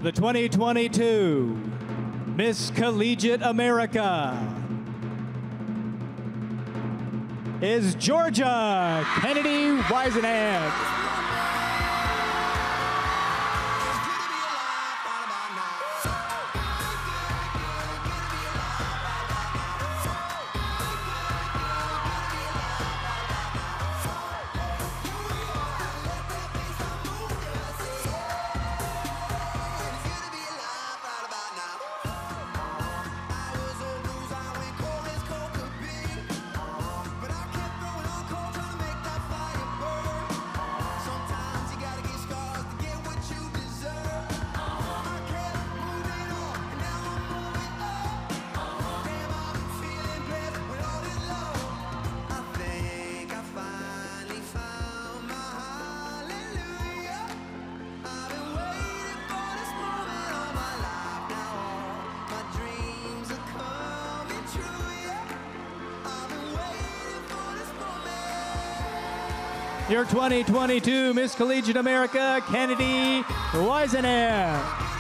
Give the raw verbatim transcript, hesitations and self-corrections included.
The twenty twenty-two Miss Collegiate America is Georgia Kennedy Whisenant. Your twenty twenty-two Miss Collegiate America, Kennedy Whisenant.